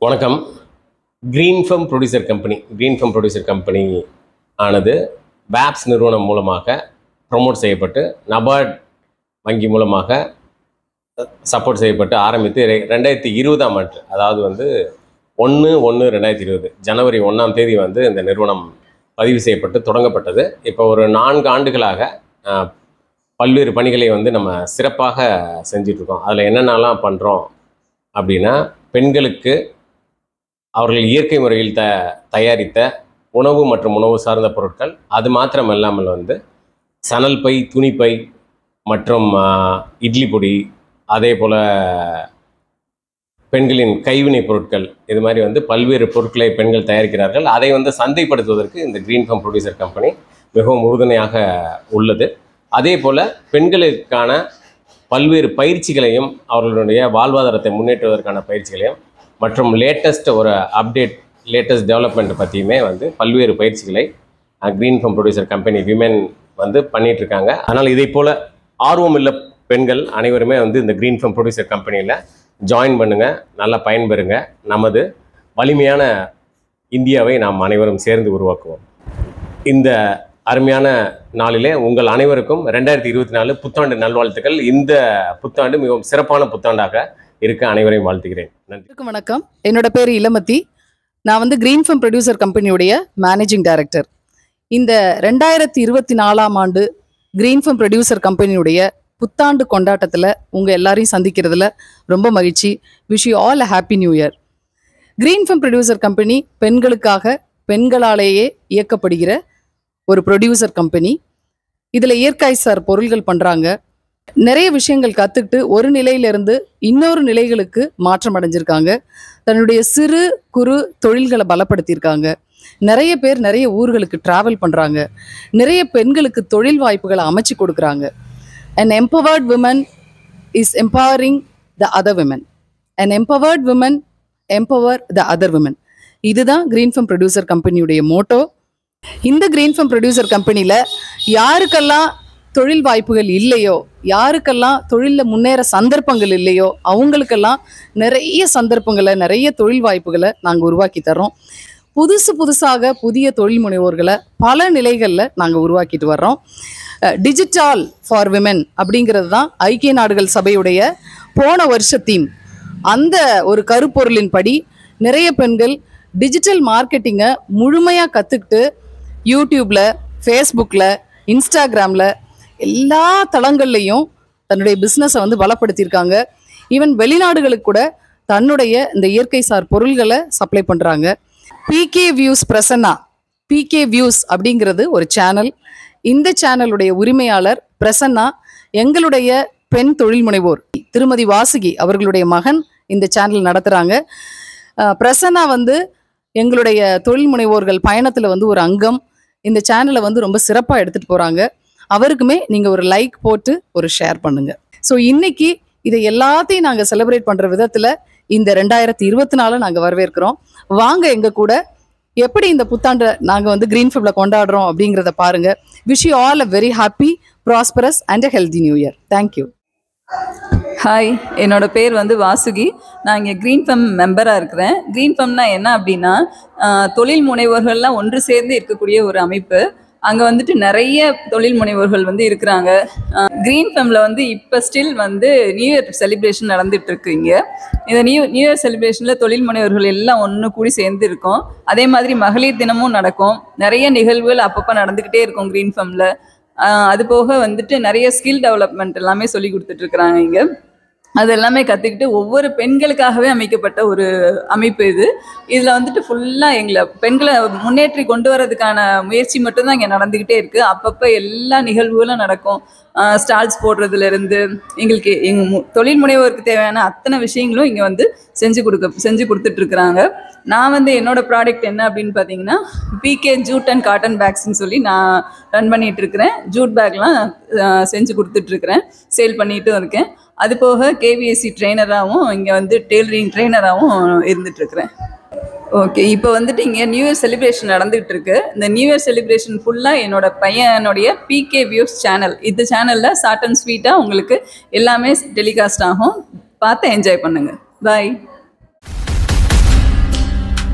வணக்கம். Green Farm producer company ஆனது பேப்ஸ் நிறுவனம் மூலமாக ப்ரமோட் செய்யப்பட்டு நபார்ட் வங்கி மூலமாக சப்போர்ட் செய்யப்பட்டு ஆரம்பித்து 2020ஆம் ஆண்டு, அதாவது 1/1/2020 ஜனவரி 1ஆம் தேதி இந்த நிறுவனம் பதிவு செய்யப்பட்டு தொடங்கப்பட்டது. இப்போ ஒரு 4 ஆண்டுகளாக பல்வேறு பணிகளை நம்ம சிறப்பாக செஞ்சிட்ருக்கோம். அதில் என்னென்னலாம் பண்ணுறோம் அப்படின்னா, பெண்களுக்கு அவர்கள் இயற்கை முறையில் தயாரித்த உணவு மற்றும் உணவு சார்ந்த பொருட்கள், அது மாத்திரம் இல்லாமல் சணல் பை, துணிப்பை மற்றும் இட்லி பொடி, அதே போல் பெண்களின் கைவினை பொருட்கள், இது மாதிரி பல்வேறு பொருட்களை பெண்கள் தயாரிக்கிறார்கள். அதை சந்தைப்படுத்துவதற்கு இந்த கிரீன்ஃபம் ப்ரொடியூசர் கம்பெனி மிகவும் உறுதுணையாக உள்ளது. அதே போல் பெண்களுக்கான பல்வேறு பயிற்சிகளையும், அவர்களுடைய வாழ்வாதாரத்தை முன்னேற்றுவதற்கான பயிற்சிகளையும் மற்றும் லேட்டஸ்ட் டெவலப்மெண்ட் பற்றியுமே பல்வேறு பயிற்சிகளை கிரீன்ஃபம் ப்ரொடியூசர் கம்பெனி விமென் பண்ணிகிட்ருக்காங்க. அதனால் இதை போல் ஆர்வமுள்ள பெண்கள் அனைவருமே இந்த கிரீன்ஃபம் ப்ரொடியூசர் கம்பெனியில் ஜாயின் பண்ணுங்கள், நல்லா பயன்பெறுங்க. நமது வலிமையான இந்தியாவை நாம் அனைவரும் சேர்ந்து உருவாக்குவோம். இந்த அருமையான நாளிலே உங்கள் அனைவருக்கும் 2024 புத்தாண்டு நல்வாழ்த்துக்கள். இந்த புத்தாண்டு மிகவும் சிறப்பான புத்தாண்டாக இருக்க அனைவரையும் வாழ்த்துகிறேன். நன்றி. வணக்கம். என்னோட பேர் இளமதி. நான் கிரீன்ஃபம் ப்ரொடியூசர் கம்பெனியுடைய மேனேஜிங் டைரக்டர். இந்த 2024ஆம் ஆண்டு கிரீன்ஃபம் ப்ரொடியூசர் கம்பெனியுடைய புத்தாண்டு கொண்டாட்டத்தில் உங்கள் எல்லாரையும் சந்திக்கிறதுல ரொம்ப மகிழ்ச்சி. Wish you all a happy new year. Green Farm producer company பெண்களுக்காக, பெண்களாலேயே இயக்கப்படுகிற ஒரு ப்ரொடியூசர் கம்பெனி. இதில் இயற்கை சார் பொருள்கள் பண்ணுறாங்க. நிறைய விஷயங்கள் கற்றுக்கிட்டு ஒரு நிலையிலிருந்து இன்னொரு நிலைகளுக்கு மாற்றம் அடைஞ்சிருக்காங்க. தன்னுடைய சிறு குறு தொழில்களை பலப்படுத்தியிருக்காங்க. நிறைய பேர் நிறைய ஊர்களுக்கு ட்ராவல் பண்ணுறாங்க. நிறைய பெண்களுக்கு தொழில் வாய்ப்புகளை அமைச்சு கொடுக்குறாங்க. An empowered woman is empowering the other women. An empowered woman empower the other women. இதுதான் கிரீன்ஃபம் ப்ரொடியூசர் கம்பெனியுடைய மோட்டோ. இந்த கிரீன்ஃபம் ப்ரொடியூசர் கம்பெனியில் யாருக்கெல்லாம் தொழில் வாய்ப்புகள் இல்லையோ, யாருக்கெல்லாம் தொழிலில் முன்னேற சந்தர்ப்பங்கள் இல்லையோ, அவங்களுக்கெல்லாம் நிறைய சந்தர்ப்பங்களை, நிறைய தொழில் வாய்ப்புகளை நாங்கள் உருவாக்கி தர்றோம். புதுசாக புதிய தொழில் முனைவோர்களை பல நிலைகளில் நாங்கள் உருவாக்கிட்டு வர்றோம். டிஜிட்டல் ஃபார் விமென் அப்படிங்கிறது தான் ஐக்கிய நாடுகள் சபையுடைய போன வருஷ தீம். அந்த ஒரு கருப்பொருளின் படி நிறைய பெண்கள் டிஜிட்டல் மார்க்கெட்டிங்கை முழுமையாக கற்றுக்கிட்டு யூடியூப்பில், ஃபேஸ்புக்கில், இன்ஸ்டாகிராமில் எல்லா தளங்கள்லையும் தன்னுடைய பிஸ்னஸை பலப்படுத்தியிருக்காங்க. ஈவன் வெளிநாடுகளுக்கு கூட தன்னுடைய இந்த இயற்கை சார் பொருள்களை சப்ளை பண்ணுறாங்க. PK views Prasanna, PK views அப்படிங்கிறது ஒரு சேனல். இந்த சேனலுடைய உரிமையாளர் பிரசன்னா எங்களுடைய பெண் தொழில் முனைவோர் திருமதி வாசுகி அவர்களுடைய மகன் இந்த சேனல் நடத்துகிறாங்க. பிரசன்னா எங்களுடைய தொழில் முனைவோர்கள் பயணத்தில் ஒரு அங்கம். இந்த சேனலை ரொம்ப சிறப்பாக எடுத்துகிட்டு போகிறாங்க. அவருக்குமே நீங்கள் ஒரு லைக் போட்டு ஒரு ஷேர் பண்ணுங்கள். ஸோ இன்னைக்கு இதை எல்லாத்தையும் நாங்கள் செலிப்ரேட் பண்ணுற விதத்தில் இந்த 2024 நாங்கள் வரவேற்கிறோம். வாங்க எங்கள் கூட எப்படி இந்த புத்தாண்டை நாங்கள் கிரீன்ஃபம்ல கொண்டாடுறோம் அப்படிங்கிறத பாருங்கள். Wish you all a very happy, prosperous and a healthy new year. Thank you. Hi, என்னோட பேர் வாசுகி. நான் இங்கே கிரீன்ஃபம் மெம்பராக இருக்கிறேன். கிரீன்ஃபம்னா என்ன அப்படின்னா, தொழில் முனைவோர்கள்லாம் ஒன்று சேர்ந்து இருக்கக்கூடிய ஒரு அமைப்பு. அங்கே நிறைய தொழில் முனைவோர்கள் இருக்கிறாங்க. கிரீன்ஃபம்ல இப்போ ஸ்டில் நியூ இயர் செலிப்ரேஷன் நடந்துகிட்ருக்கு. இங்கே இந்த நியூ இயர் செலிப்ரேஷனில் தொழில் முனைவோர்கள் எல்லாம் ஒன்று கூடி சேர்ந்து இருக்கோம். அதே மாதிரி மகளிர் தினமும் நடக்கும். நிறைய நிகழ்வுகள் அப்பப்போ நடந்துக்கிட்டே இருக்கும் கிரீன்ஃபம்ல. அது போக நிறைய ஸ்கில் டெவலப்மெண்ட் எல்லாமே சொல்லி கொடுத்துட்ருக்குறாங்க இங்கே. அது எல்லாமே கற்றுக்கிட்டு ஒவ்வொரு பெண்களுக்காகவே அமைக்கப்பட்ட ஒரு அமைப்பு இது. இதில் ஃபுல்லாக பெண்களை முன்னேற்றி கொண்டு வரதுக்கான முயற்சி மட்டும்தான் இங்கே நடந்துக்கிட்டே இருக்குது. அப்பப்போ எல்லா நிகழ்வுகளும் நடக்கும். ஸ்டால்ஸ் போடுறதுலேருந்து எங்களுக்கு தொழில் முனைவோருக்கு தேவையான அத்தனை விஷயங்களும் இங்கே செஞ்சு கொடுத்துட்ருக்குறாங்க. நான் என்னோடய ப்ராடக்ட் என்ன அப்படின்னு பார்த்தீங்கன்னா, பிகே ஜூட் அண்ட் காட்டன் பேக்ஸ்ன்னு சொல்லி நான் ரன் பண்ணிகிட்ருக்கிறேன். ஜூட் பேக்லாம் செஞ்சு கொடுத்துட்ருக்குறேன், சேல் பண்ணிகிட்டும் இருக்கேன். அது போக கேவிஎஸ்சி ட்ரெயினராகவும் இங்கே டெய்லரிங் ட்ரெயினராகவும் இருந்துகிட்ருக்குறேன். ஓகே, இப்போ இங்கே நியூ இயர் செலிப்ரேஷன் நடந்துகிட்டு இருக்கு. இந்த நியூ இயர் செலிப்ரேஷன் ஃபுல்லாக என்னோட பையனுடைய பிகே வியூஸ் சேனல், இந்த சேனலில் ஷார்ட் அண்ட் ஸ்வீட்டாக உங்களுக்கு எல்லாமே டெலிகாஸ்ட் ஆகும். பார்த்து என்ஜாய் பண்ணுங்கள். பாய்.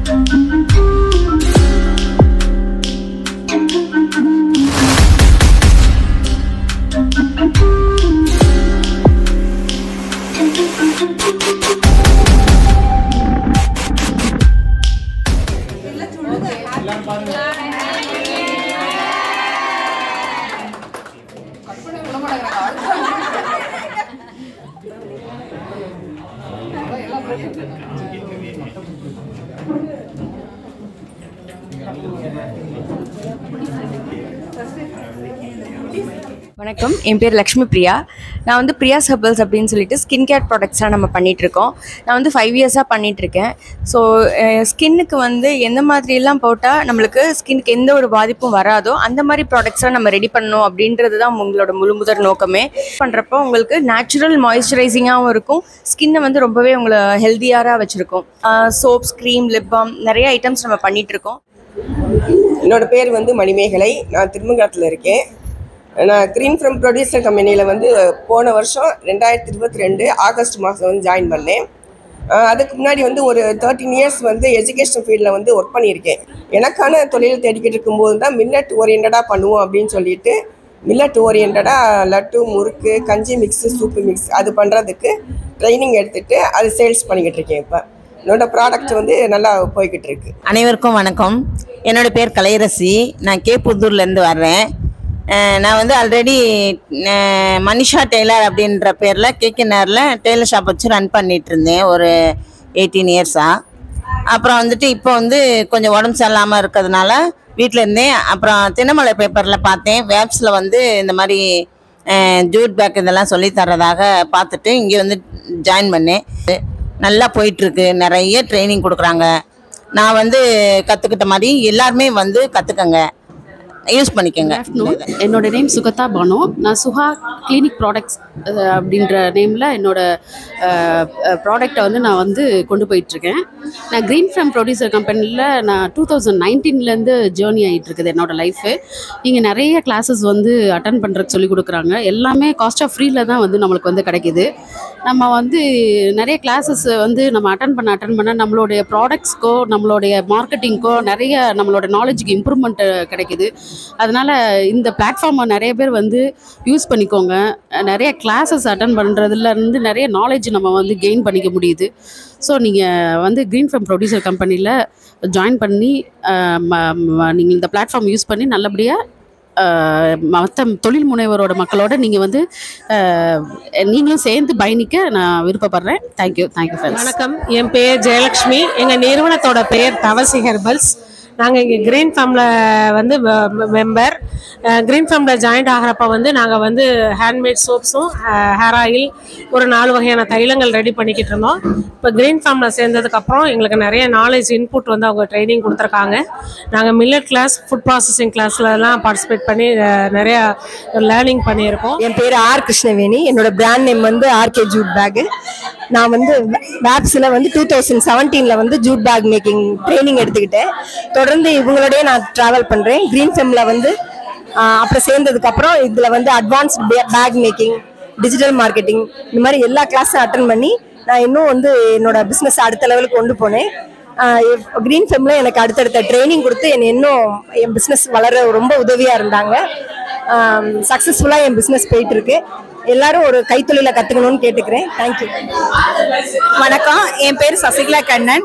வணக்கம், என் பேர் லக்ஷ்மி பிரியா. நான் வந்து பிரியா ஹெர்பல்ஸ் அப்படின்னு சொல்லிட்டு ஸ்கின் கேர் ப்ராடக்ட்ஸ்லாம் நம்ம பண்ணிகிட்ருக்கோம். நான் வந்து 5 இயர்ஸாக பண்ணிகிட்ருக்கேன். ஸோ ஸ்கின்னுக்கு வந்து எந்த மாதிரிலாம் போட்டால் நம்மளுக்கு ஸ்கின்னுக்கு எந்த ஒரு பாதிப்பும் வராதோ அந்த மாதிரி ப்ராடக்ட்ஸ்லாம் நம்ம ரெடி பண்ணணும் அப்படின்றது தான் உங்களோட முதல் நோக்கமே. பண்ணுறப்போ உங்களுக்கு நேச்சுரல் மாய்ஸ்சரைசிங்காகவும் இருக்கும், ஸ்கின்னை வந்து ரொம்பவே உங்களை ஹெல்த்தியாக வச்சுருக்கும். சோப்ஸ், க்ரீம், லிப் பாம் நிறைய ஐட்டம்ஸ் நம்ம பண்ணிகிட்ருக்கோம். என்னோடய பேர் வந்து மணிமேகலை. நான் திருமங்கலத்தில் இருக்கேன். நான் க்ரீன் ஃப்ரம் ப்ரொடியூசர் கம்பெனியில் வந்து போன வருஷம் 2022 ஆகஸ்ட் மாதம் வந்து ஜாயின் பண்ணேன். அதுக்கு முன்னாடி வந்து ஒரு 13 இயர்ஸ் வந்து எஜுகேஷன் ஃபீல்டில் வந்து ஒர்க் பண்ணியிருக்கேன். எனக்கான தொழில் தேடிக்கிட்டு இருக்கும்போது தான் மில்லட் ஓரியன்டாக பண்ணுவோம் அப்படின்னு சொல்லிட்டு மில்லட் ஓரியன்டாக லட்டு, முறுக்கு, கஞ்சி மிக்ஸு, சூப்பு மிக்ஸ் அது பண்ணுறதுக்கு ட்ரைனிங் எடுத்துகிட்டு அது சேல்ஸ் பண்ணிக்கிட்டு இருக்கேன். இப்போ என்னோடய ப்ராடக்ட் வந்து நல்லா போய்கிட்டு இருக்கு. அனைவருக்கும் வணக்கம். என்னோடய பேர் கலையரசி. நான் கேப்புத்தூர்லேருந்து வர்றேன். நான் வந்து ஆல்ரெடி மனிஷா டெய்லர் அப்படின்ற பேரில் கேகேஆரில் டெய்லர் ஷாப் வச்சு ரன் பண்ணிகிட்டு இருந்தேன் ஒரு 18 இயர்ஸாக. அப்புறம் வந்துட்டு இப்போ வந்து கொஞ்சம் உடம்பு சரியில்லாமல் இருக்கிறதுனால வீட்டில் இருந்தேன். அப்புறம் தினமலை பேப்பரில் பார்த்தேன், வேப்ஸில் வந்து இந்த மாதிரி ஜூட் பேக் இதெல்லாம் சொல்லி தர்றதாக பார்த்துட்டு இங்கே வந்து ஜாயின் பண்ணேன். நல்லா போயிட்டுருக்கு, நிறைய ட்ரைனிங் கொடுக்குறாங்க. நான் வந்து கற்றுக்கிட்ட மாதிரி எல்லாருமே வந்து கற்றுக்கங்க, யூஸ் பண்ணிக்கோங்க. என்னோட நேம் சுகதா பானு. நான் சுஹா கிளினிக் ப்ராடக்ட்ஸ் அப்படின்ற நேமில் என்னோட ப்ராடக்டை வந்து நான் வந்து கொண்டு போயிட்டுருக்கேன். நான் க்ரீன் ஃப்ரம் ப்ரொடியூசர் கம்பெனியில் நான் 2019 ஜேர்னி ஆகிட்டு இருக்குது என்னோடய லைஃபு. இங்கே நிறைய கிளாஸஸ் வந்து அட்டன் பண்ணுறதுக்கு சொல்லி கொடுக்குறாங்க. எல்லாமே காஸ்ட் ஆஃப் ஃப்ரீயில் தான் வந்து நம்மளுக்கு வந்து கிடைக்கிது. நம்ம வந்து நிறைய கிளாஸஸ் வந்து நம்ம அட்டன் பண்ண நம்மளுடைய ப்ராடக்ட்ஸ்க்கோ நம்மளுடைய மார்க்கெட்டிங்க்கோ நிறைய நம்மளோட நாலேஜுக்கு இம்ப்ரூவ்மெண்ட் கிடைக்கிது. அதனால் இந்த பிளாட்ஃபார்மை நிறைய பேர் வந்து யூஸ் பண்ணிக்கோங்க. நிறைய கிளாஸஸ் அட்டன் பண்ணுறதுலேருந்து நிறைய நாலேஜ் நம்ம வந்து கெயின் பண்ணிக்க முடியுது. ஸோ நீங்கள் வந்து க்ரீன் ஃப்ரம் ப்ரொடியூசர் கம்பெனியில் ஜாயின் பண்ணி நீங்கள் இந்த பிளாட்ஃபார்ம் யூஸ் பண்ணி நல்லபடியாக மற்ற தொழில் முனைவரோட மக்களோட நீங்கள் வந்து நீங்களும் சேர்ந்து பயணிக்க நான் விருப்பப்படுறேன். Thank you friends. வணக்கம், என் பேர் ஜெயலக்ஷ்மி. எங்கள் நிறுவனத்தோட பேர் தவசி ஹெர்பல்ஸ். நாங்கள் இங்கே க்ரீன் ஃபார்மில் வந்து மெம்பர். க்ரீன் ஃபார்மில் ஜாயின்ட் ஆகிறப்ப வந்து நாங்கள் வந்து ஹேண்ட்மேட் சோப்ஸும் ஹேர் ஆயில் ஒரு 4 வகையான தைலங்கள் ரெடி பண்ணிக்கிட்டு இருந்தோம். இப்போ க்ரீன் ஃபார்மில் சேர்ந்ததுக்கப்புறம் எங்களுக்கு நிறைய நாலேஜ் இன்புட் வந்து அவங்க ட்ரைனிங் கொடுத்துருக்காங்க. நாங்கள் மில்லட் கிளாஸ், ஃபுட் ப்ராசஸிங் கிளாஸ்லலாம் பார்ட்டிசிபேட் பண்ணி நிறையா லேர்னிங் பண்ணியிருக்கோம். என் பேர் ஆர் கிருஷ்ணவேணி. என்னோட பிராண்ட் நேம் வந்து ஆர்கே ஜூட் பேக்கு. நான் வந்து வேப்ஸில் வந்து 2017 வந்து ஜூட் பேக் மேக்கிங் ட்ரைனிங் எடுத்துக்கிட்டேன். தொடர்ந்து இவங்களோடய நான் ட்ராவல் பண்ணுறேன். க்ரீன் ஃபெம்மில் வந்து அப்புறம் சேர்ந்ததுக்கப்புறம் இதில் வந்து advanced bag making, digital marketing இந்த மாதிரி எல்லா கிளாஸும் அட்டன் பண்ணி நான் இன்னும் வந்து என்னோட பிஸ்னஸ் அடுத்த லெவலுக்கு கொண்டு போனேன். க்ரீன் ஃபெம்மில் எனக்கு அடுத்தடுத்த ட்ரைனிங் கொடுத்து இன்னும் என் பிஸ்னஸ் வளர ரொம்ப உதவியாக இருந்தாங்க. சக்ஸஸ்ஃபுல்லாக என் பிஸ்னஸ் போயிட்டுருக்கு. எல்லாரும் ஒரு கைத்தொழிலை கற்றுக்கணும்னு கேட்டுக்கிறேன். தேங்க்யூ. வணக்கம், என் பேர் சசிகலா கண்ணன்.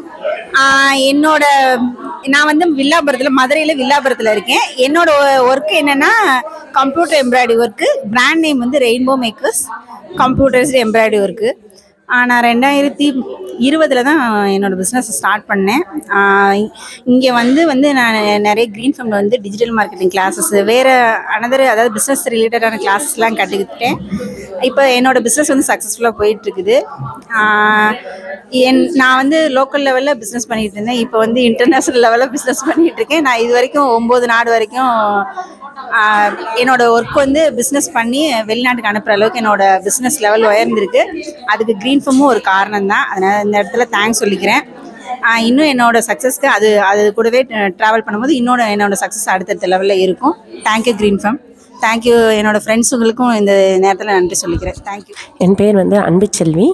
நான் வந்து வில்லாபுரத்தில், மதுரையில் வில்லாபுரத்தில் இருக்கேன். என்னோட ஒர்க் என்னென்னா computer embroidery work. Brand name வந்து rainbow makers computers embroidery work. நான் 2020 தான் என்னோடய பிஸ்னஸ் ஸ்டார்ட் பண்ணேன். இங்கே வந்து நான் நிறைய க்ரீன் ஃபெம்மில் வந்து டிஜிட்டல் மார்க்கெட்டிங் கிளாஸஸ், வேறு அதாவது பிஸ்னஸ் ரிலேட்டடான கிளாஸஸ்லாம் கற்றுக்கிட்டேன். இப்போ என்னோடய பிஸ்னஸ் வந்து சக்ஸஸ்ஃபுல்லாக போயிட்டுருக்குது. நான் வந்து லோக்கல் லெவலில் பிஸ்னஸ் பண்ணிகிட்டு இருந்தேன். இப்போ வந்து இன்டர்நேஷ்னல் லெவலில் பிஸ்னஸ் பண்ணிகிட்ருக்கேன். நான் இது வரைக்கும் 9 நாடு வரைக்கும் என்னோட ஒர்க் வந்து பிஸ்னஸ் பண்ணி வெளிநாட்டுக்கு அனுப்புகிற அளவுக்கு என்னோட பிஸ்னஸ் லெவல் உயர்ந்திருக்கு. அதுக்கு க்ரீன் ஃபெம்மும் ஒரு காரணம் தான். அதனால் இந்த இடத்துல தேங்க்ஸ் சொல்லிக்கிறேன். இன்னும் என்னோட சக்ஸஸ்க்கு அது கூடவே ட்ராவல் பண்ணும்போது என்னோட சக்ஸஸ் அடுத்தடுத்த லெவலில் இருக்கும். Thank you green ஃபெம். தேங்க்யூ என்னோடய ஃப்ரெண்ட்ஸுங்களுக்கும் இந்த நேரத்தில் நன்றி சொல்லிக்கிறேன். தேங்க்யூ. என் பேர் வந்து அன்புச்செல்வி.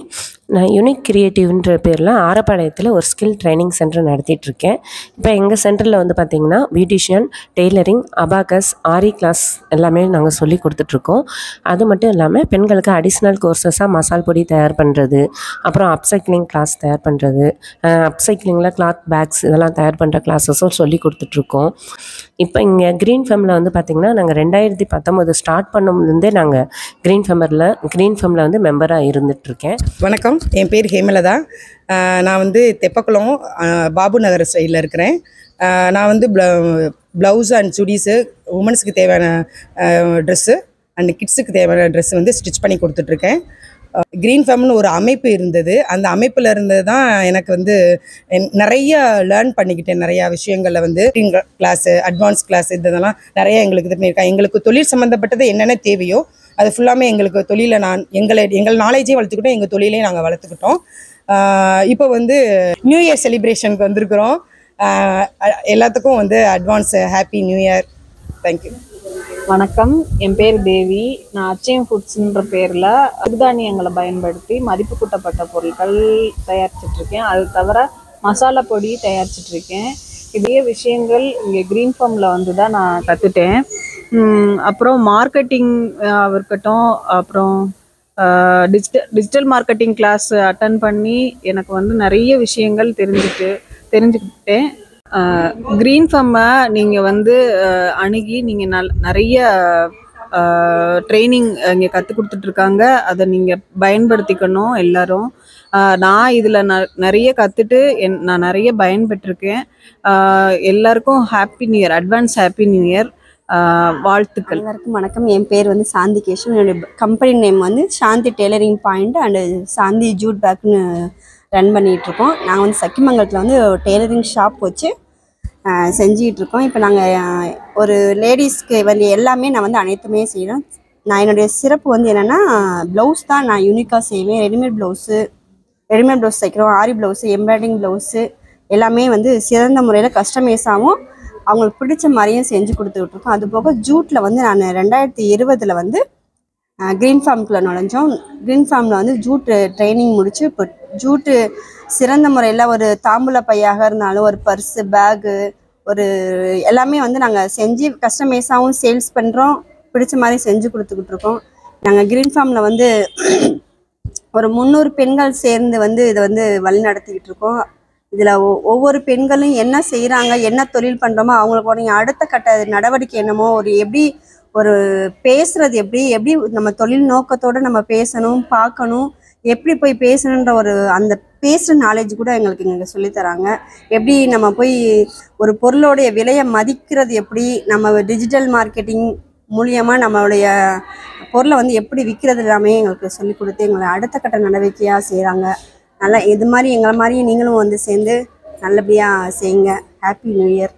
நான் யூனிக் கிரியேட்டிவ்ன்ற பேரில் ஆரப்பாளையத்தில் ஒரு ஸ்கில் ட்ரைனிங் சென்டர் நடத்திட்டுருக்கேன். இப்போ எங்கள் சென்டரில் வந்து பார்த்திங்கன்னா beautician, tailoring, abacus, aari class எல்லாமே நாங்கள் சொல்லி கொடுத்துட்ருக்கோம். அது மட்டும் இல்லாமல் பெண்களுக்கு அடிஷ்னல் கோர்சஸாக மசால் பொடி தயார் பண்ணுறது, அப்புறம் அப்சைக்ளிங் கிளாஸ் தயார் பண்ணுறது, அப்சைக்ளிங்கில் கிளாத் பேக்ஸ் இதெல்லாம் தயார் பண்ணுற கிளாஸஸும் சொல்லி கொடுத்துட்ருக்கோம். இப்போ இங்கே க்ரீன் ஃபேமில் வந்து பார்த்திங்கன்னா நாங்கள் 2019 ஸ்டார்ட் பண்ணும்போதே நாங்கள் க்ரீன் ஃபேமில் வந்து மெம்பராக இருந்துகிட்ருக்கேன். வணக்கம், என் பேர் ஹேமலதா. நான் வந்து தெப்பக்குளம் பாபு நகர் ஸ்டைலில் இருக்கிறேன். நான் வந்து ப்ளவுஸு அண்ட் சுடிஸு, உமன்ஸுக்கு தேவையான ட்ரெஸ்ஸு அண்ட் கிட்ஸுக்கு தேவையான ட்ரெஸ்ஸு வந்து ஸ்டிச் பண்ணி கொடுத்துட்ருக்கேன். க்ரீன் ஃபேம்னு ஒரு அமைப்பு இருந்தது. அந்த அமைப்பில் இருந்து தான் எனக்கு வந்து நிறைய லேர்ன் பண்ணிக்கிட்டேன். நிறையா விஷயங்களில் வந்து கிளாஸு, அட்வான்ஸ் கிளாஸ் இதெல்லாம் நிறைய எங்களுக்கு இது பண்ணியிருக்கேன். எங்களுக்கு தொழில் சம்மந்தப்பட்டது என்னென்ன தேவையோ அது ஃபுல்லாமே எங்களுக்கு தொழிலை எங்கள் நாலேஜே வளர்த்துக்கிட்டோம், எங்கள் தொழிலையும் நாங்கள் வளர்த்துக்கிட்டோம். இப்போ வந்து நியூ இயர் செலிப்ரேஷனுக்கு வந்திருக்கிறோம். எல்லாத்துக்கும் வந்து advance happy new year. Thank you. வணக்கம், என் பேர் தேவி. நான் அச்சயம் ஃபுட்ஸ்ன்ற பேரில் சிறுதானியங்களை பயன்படுத்தி மதிப்பு கூட்டப்பட்ட பொருட்கள் தயாரிச்சிட்ருக்கேன். அது தவிர மசாலா பொடி தயாரிச்சிட்ருக்கேன். இதே விஷயங்கள் இங்கே க்ரீன் ஃபார்மில் வந்து தான் நான் கற்றுட்டேன். அப்புறம் மார்க்கெட்டிங் இருக்கட்டும், அப்புறம் டிஜிட்டல் மார்க்கெட்டிங் கிளாஸ் அட்டன் பண்ணி எனக்கு வந்து நிறைய விஷயங்கள் தெரிஞ்சுக்கிட்டேன். க்ரீன் ஃபார்மை நீங்கள் வந்து அணுகி நீங்கள் நிறைய ட்ரைனிங் இங்கே கற்றுக் கொடுத்துட்ருக்காங்க. அதை நீங்கள் பயன்படுத்திக்கணும் எல்லோரும். நான் இதில் நிறைய கற்றுட்டு நான் நிறைய பயன்பெற்றிருக்கேன். எல்லாருக்கும் happy new year, advance happy new year வாழ்த்துக்கள். எல்லாருக்கும் வணக்கம், என் பேர் வந்து சாந்தி கேஷவ். என்னுடைய கம்பெனி நேம் வந்து Shanthi tailoring point and Shanthi jute பேக்னு ரன் பண்ணிகிட்ருக்கோம். நாங்கள் வந்து சக்கிமங்கலத்தில் வந்து டெய்லரிங் ஷாப் வச்சு செஞ்சிகிட்ருக்கோம். இப்போ நாங்கள் ஒரு லேடிஸ்க்கு வந்து எல்லாமே நான் வந்து அனைத்துமே செய்கிறோம். நான் என்னுடைய சிறப்பு வந்து என்னென்னா ப்ளவுஸ் தான் நான் யூனிக்காக செய்வேன். ரெடிமேட் ப்ளவுஸ் தைக்கிறோம், ஆரி ப்ளவுஸு, எம்ப்ராய்டிங் ப்ளவுஸு எல்லாமே வந்து சிறந்த முறையில் கஸ்டமைஸாகவும் அவங்களுக்கு பிடிச்ச மாதிரியும் செஞ்சு கொடுத்துட்ருக்கோம். அதுபோக ஜூட்டில் வந்து நான் 2020 வந்து க்ரீன் ஃபார்முக்குள்ளே நுழைஞ்சோம். க்ரீன் ஃபார்மில் வந்து ஜூட்டு ட்ரைனிங் முடித்து இப்போ ஜூட்டு சிறந்த முறையில் ஒரு தாம்பூல பையாக இருந்தாலும் ஒரு பர்ஸு, பேகு, ஒரு எல்லாமே வந்து நாங்கள் செஞ்சு கஸ்டமைஸாகவும் சேல்ஸ் பண்ணுறோம். பிடிச்ச மாதிரி செஞ்சு கொடுத்துக்கிட்டு இருக்கோம். நாங்கள் க்ரீன் ஃபார்மில் வந்து ஒரு 300 பெண்கள் சேர்ந்து வந்து இதை வந்து வழி நடத்திக்கிட்டு இருக்கோம். இதில் ஒவ்வொரு பெண்களும் என்ன செய்கிறாங்க, என்ன தொழில் பண்ணுறோமோ அவங்களுக்கு அடுத்த கட்ட நடவடிக்கை என்னமோ, எப்படி ஒரு பேசுகிறது, எப்படி நம்ம தொழில் நோக்கத்தோடு நம்ம பேசணும், பார்க்கணும், எப்படி போய் பேசணுன்ற அந்த பேசுகிற நாலேஜ் கூட எங்களுக்கு இங்கே சொல்லித்தராங்க. எப்படி நம்ம போய் ஒரு பொருளோடைய விலையை மதிக்கிறது, எப்படி நம்ம டிஜிட்டல் மார்க்கெட்டிங் மூலியமாக நம்மளுடைய பொருளை வந்து எப்படி விற்கிறது எல்லாமே எங்களுக்கு சொல்லிக் கொடுத்து எங்களை அடுத்த கட்ட நடவடிக்கையாக செய்கிறாங்க. நல்லா இது மாதிரி எங்களை மாதிரியே நீங்களும் வந்து சேர்ந்து நல்லபடியாக செய்யுங்க. Happy new year.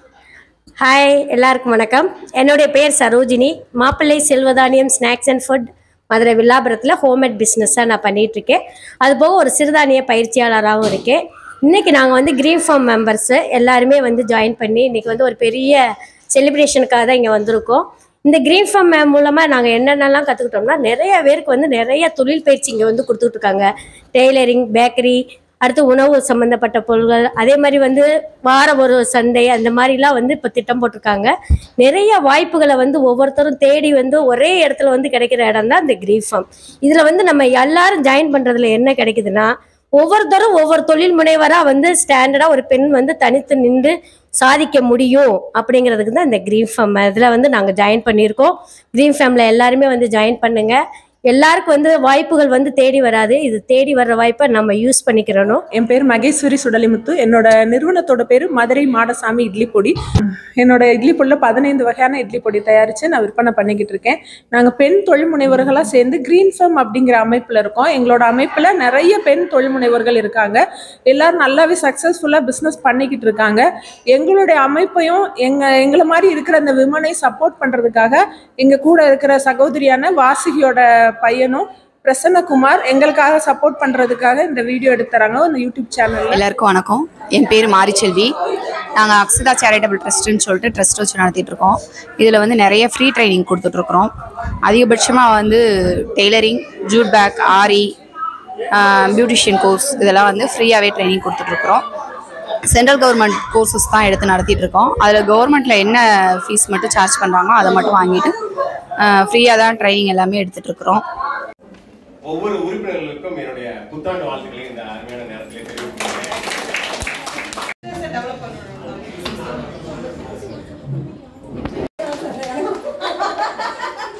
ஹாய், எல்லாருக்கும் வணக்கம். என்னுடைய பேர் சரோஜினி. மாப்பிள்ளை செல்வதானியம் ஸ்நாக்ஸ் அண்ட் ஃபுட் மதுரை வில்லாபுரத்தில் ஹோம்மேட் பிஸ்னஸாக நான் பண்ணிகிட்ருக்கேன். அதுபோக ஒரு சிறுதானிய பயிற்சியாளராகவும் இருக்கேன். இன்றைக்கி நாங்கள் வந்து க்ரீன் ஃபார்ம் மெம்பர்ஸு எல்லாருமே வந்து ஜாயின் பண்ணி இன்றைக்கி வந்து ஒரு பெரிய செலிப்ரேஷனுக்காக தான் இங்கே வந்திருக்கோம். இந்த க்ரீன் ஃபார்ம் மூலமாக நாங்கள் என்னென்னலாம் கற்றுக்கிட்டோம்னா, நிறைய பேருக்கு வந்து நிறைய தொழில் பயிற்சி இங்கே வந்து கொடுத்துட்ருக்காங்க. டெய்லரிங், பேக்கரி, அடுத்து உணவு சம்மந்தப்பட்ட பொருட்கள், அதே மாதிரி வந்து வார ஒரு சந்தை, அந்த மாதிரிலாம் வந்து இப்போ திட்டம் போட்டிருக்காங்க. நிறைய வாய்ப்புகளை வந்து ஒவ்வொருத்தரும் தேடி வந்து ஒரே இடத்துல வந்து கிடைக்கிற இடம் தான் இந்த க்ரீன் ஃபார்ம். இதில் வந்து நம்ம எல்லாரும் ஜாயின் பண்ணுறதுல என்ன கிடைக்குதுன்னா, ஒவ்வொருத்தரும் ஒவ்வொரு தொழில் முனைவராக வந்து ஸ்டாண்டர்டாக ஒரு பெண் வந்து தனித்து நின்று சாதிக்க முடியும் அப்படிங்கிறதுக்கு தான் இந்த க்ரீன் ஃபார்ம் இதில் வந்து நாங்கள் ஜாயின் பண்ணியிருக்கோம். க்ரீன் ஃபார்மில் எல்லாருமே வந்து ஜாயின் பண்ணுங்கள். எல்லாருக்கும் வந்து வாய்ப்புகள் வந்து தேடி வராது. இது தேடி வர்ற வாய்ப்பை நம்ம யூஸ் பண்ணிக்கிறணும். என் பேர் மகேஸ்வரி சுடலிமுத்து. என்னோட நிறுவனத்தோட பேர் மதுரை மாடசாமி இட்லி பொடி. என்னோட இட்லி பொடியில் 15 வகையான இட்லி பொடி தயாரித்து நான் விற்பனை பண்ணிக்கிட்டு இருக்கேன். நாங்கள் பெண் தொழில் முனைவர்களாக சேர்ந்து க்ரீன் ஃபார்ம் அப்படிங்கிற அமைப்பில் இருக்கோம். எங்களோட அமைப்பில் நிறைய பெண் தொழில் முனைவர்கள் இருக்காங்க. எல்லோரும் நல்லாவே சக்ஸஸ்ஃபுல்லாக பிஸ்னஸ் பண்ணிக்கிட்டு இருக்காங்க. எங்களுடைய அமைப்பையும் எங்களை மாதிரி இருக்கிற அந்த விமனை சப்போர்ட் பண்ணுறதுக்காக எங்கள் கூட இருக்கிற சகோதரியான வாசுகியோட பையனும் பிரசன்னகுமார் எங்களுக்காக சப்போர்ட் பண்ணுறதுக்காக இந்த வீடியோ எடுத்துறாங்க இந்த யூடியூப் சேனல். எல்லாருக்கும் வணக்கம். என் பேர் மாரிச்செல்வி. நாங்கள் அக்ஷதா சேரிட்டபிள் ட்ரஸ்ட்டுன்னு சொல்லிட்டு ட்ரஸ்ட் வச்சு நடத்திட்டுருக்கோம். இதில் வந்து நிறைய ஃப்ரீ ட்ரைனிங் கொடுத்துட்ருக்குறோம். அதிகபட்சமாக வந்து tailoring, jute bag, aari, beautician course இதெல்லாம் வந்து ஃப்ரீயாகவே ட்ரைனிங் கொடுத்துட்ருக்குறோம். சென்ட்ரல் கவர்மெண்ட் கோர்சஸ் தான் எடுத்து நடத்திட்டு இருக்கோம். அதில் கவர்மெண்ட்டில் என்ன ஃபீஸ் மட்டும் சார்ஜ் பண்ணுறாங்களோ அதை மட்டும் வாங்கிட்டு ஃப்ரீயாக தான் ட்ரைனிங் எல்லாமே எடுத்துகிட்டு இருக்கிறோம். ஒவ்வொரு உறுப்பினர்களுக்கும் என்னுடைய புத்தாண்டு வாழ்த்துக்களை இந்த அருமையான நேரத்தில்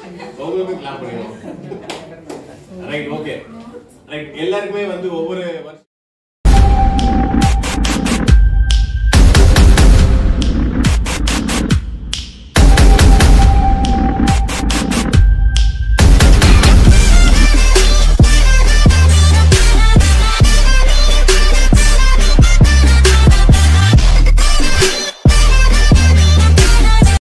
எல்லாருக்குமே வந்து ஒவ்வொரு